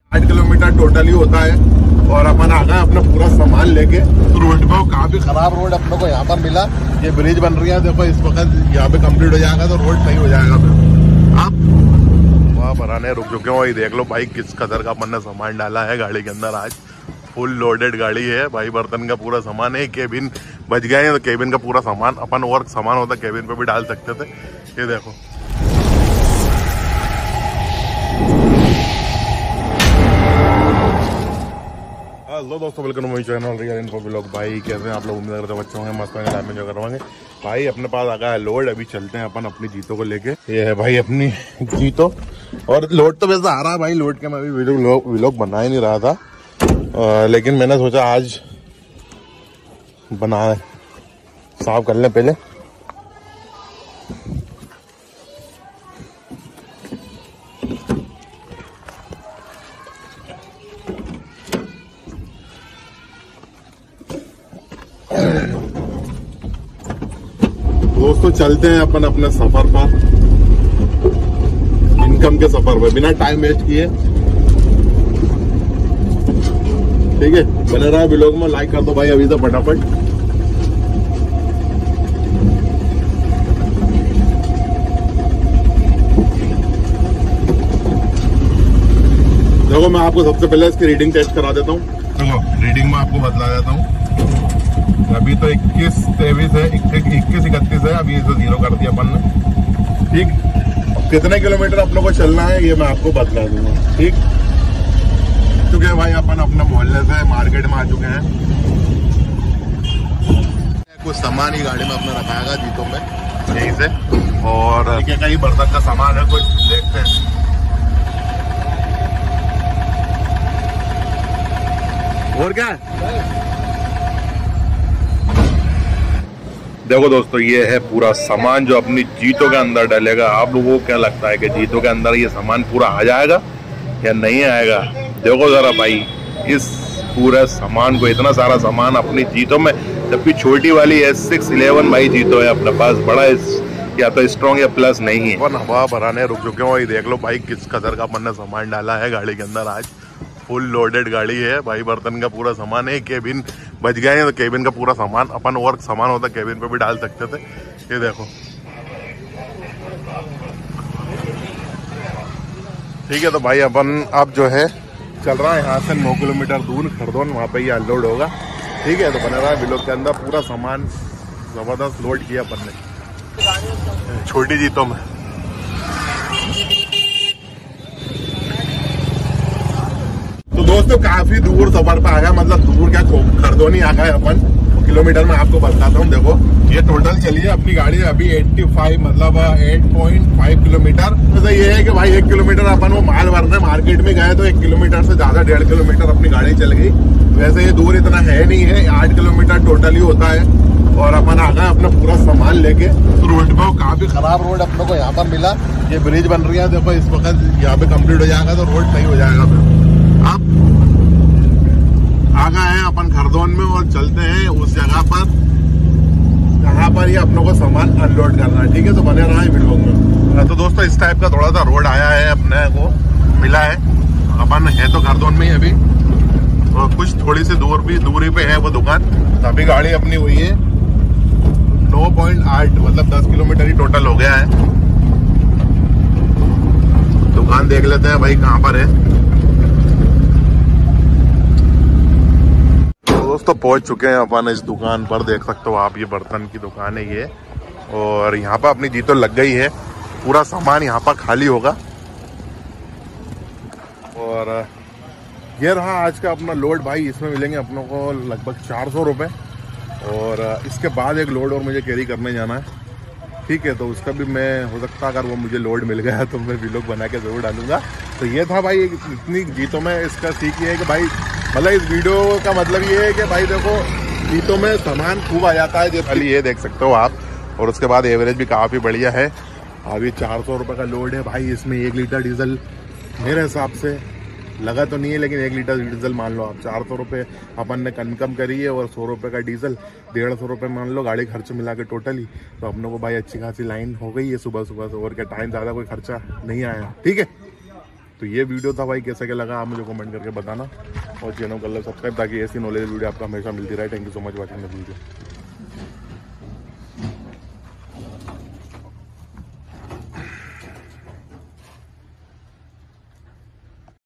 8 kilometre totally होता है और अपन आ गए अपना पूरा सामान लेके। तो रोड पे काफी खराब रोड अपने को यहाँ पर मिला। ये ब्रिज बन रही है, देखो इस वक्त यहाँ पे कंप्लीट हो जाएगा तो रोड सही हो जाएगा। फिर अब वहाँ भराने रुक चुके हो, ये देख लो भाई किस कदर का अपन ने सामान डाला है गाड़ी के अंदर। आज फुल लोडेड गाड़ी है भाई, बर्तन का पूरा सामान है। केबिन बच गए हैं तो केबिन का पूरा सामान अपन और सामान होता केबिन पे भी डाल सकते थे। ये देखो हेलो दोस्तों, welcome to my channel real info vlog. भाई कैसे हैं आप लोग? उम्मीद करते बच्चे होंगे मस्त होंगे, लाइफ में जो करवाएंगे। भाई अपने पास आ गया है लोड, अभी चलते हैं अपन अपनी जीतों को लेके। ये है भाई अपनी जीतो और लोड तो वैसे आ रहा है भाई। लोड के मैं अभी व्लॉग बना ही नहीं रहा था, लेकिन मैंने सोचा आज बना साफ कर लें पहले। दोस्तों चलते हैं अपन अपने सफर पर, इनकम के सफर पर, बिना टाइम वेस्ट किए। ठीक है, बने रहा व्लॉग में, लाइक कर दो भाई अभी तो फटाफट। देखो मैं आपको सबसे पहले इसकी रीडिंग टेस्ट करा देता हूँ। देखो रीडिंग में आपको बतला देता हूँ। अभी तो 21-23 है, 21-31 है। अभी इसे 0 कर दिया अपन ने। ठीक, कितने किलोमीटर आप लोगों को चलना है ये मैं आपको बतला दूंगा। ठीक, क्योंकि भाई अपन अपने मोहल्ले से मार्केट में आ चुके हैं। कुछ सामान ही गाड़ी में अपना रखाएगा जीतों में यहीं से, और कई बर्तन का सामान है, कुछ देखते हैं। और क्या देखो दोस्तों, ये है पूरा सामान जो अपनी जीतों के अंदर डलेगा। आप लोगों को क्या लगता है कि जीतों के अंदर ये सामान पूरा आ जाएगा या नहीं आएगा? देखो जरा भाई इस पूरे सामान को, इतना सारा सामान अपनी जीतों में, जबकि छोटी वाली S611 भाई जीतो है अपने पास। बड़ा या तो स्ट्रॉन्ग या प्लस नहीं है। अपन हवा भराने रुक चुके हो, ये देख लो भाई किस कदर का अपन ने सामान डाला है गाड़ी के अंदर। आज फुल लोडेड गाड़ी है भाई, बर्तन का पूरा सामान है। केबिन बच गए हैं तो केबिन का पूरा सामान अपन और सामान होता केबिन पे भी डाल सकते थे। ये देखो ठीक है, तो भाई अपन अब जो है चल रहा है यहाँ से 9 किलोमीटर दूर खरदोन, वहाँ पे ये अनलोड होगा। ठीक है, तो बना रहा है व्लॉग के अंदर पूरा सामान जबरदस्त लोड किया अपन ने छोटी जीतों में। तो दोस्तों काफी दूर सफर पे आ गया, मतलब दूर क्या खरदोनी आ गए अपन। किलोमीटर में आपको बताता हूँ। देखो ये टोटल चली है अपनी गाड़ी अभी 85, मतलब 8.5 किलोमीटर। तो ये है कि भाई 1 किलोमीटर अपन वो माल भरने मार्केट में गए तो 1 किलोमीटर से ज्यादा 1.5 किलोमीटर अपनी गाड़ी चल गई। वैसे ये दूर इतना है नहीं है, 8 किलोमीटर टोटली होता है। और अपन आ गए अपना पूरा सामान लेके। तो रोड पे काफी खराब रोड अपने को यहाँ पर मिला। ये ब्रिज बन रही है, देखो इस वक्त यहाँ पे कम्प्लीट हो जाएगा तो रोड सही हो जाएगा। फिर अब आ गए हैं अपन खरदोन में और चलते हैं उस जगह पर जहाँ पर ये अपनों को सामान अनलोड करना है। ठीक है, तो बने रहा है वीडियो में। तो दोस्तों इस टाइप का थोड़ा सा रोड आया है, अपने को मिला है। अपन है तो खरदोन में ही अभी, और कुछ थोड़ी सी दूरी पे है वो दुकान। अभी गाड़ी अपनी हुई है 9.8, मतलब 10 किलोमीटर ही टोटल हो गया है। दुकान देख लेते हैं भाई कहाँ पर है। दोस्तों पहुंच चुके हैं अपन इस दुकान पर, देख सकते हो आप, ये बर्तन की दुकान है ये। और यहाँ पर अपनी जीतो लग गई है, पूरा सामान यहाँ पर खाली होगा। और ये रहा आज का अपना लोड भाई। इसमें मिलेंगे अपनों को लगभग 400 रुपये। और इसके बाद एक लोड और मुझे कैरी करने जाना है। ठीक है, तो उसका भी मैं, हो सकता अगर वो मुझे लोड मिल गया तो मैं व्लॉग बना के जरूर डालूंगा। तो ये था भाई इतनी जीतों में इसका सीख ये है कि भाई, मतलब इस वीडियो का मतलब ये है कि भाई देखो जीतों में सामान खूब आ जाता है। खाली ये देख सकते हो आप। और उसके बाद एवरेज भी काफ़ी बढ़िया है। अभी 400 रुपये का लोड है भाई। इसमें 1 लीटर डीजल मेरे हिसाब से लगा तो नहीं है, लेकिन 1 लीटर डीजल मान लो आप। 400 रुपये अपन ने कम करी है और 100 रुपये का डीजल, 150 रुपये मान लो गाड़ी खर्च मिला के टोटली। तो अपनों को भाई अच्छी खासी लाइन हो गई है सुबह सुबह से, और क्या टाइम ज़्यादा कोई खर्चा नहीं आया। ठीक है, तो ये वीडियो था भाई, कैसा क्या लगा आप मुझे कमेंट करके बताना, और चैनल कर लो सब्सक्राइब ताकि ऐसी नॉलेज वीडियो आपको हमेशा मिलती रहे। Thank you so much watching the video.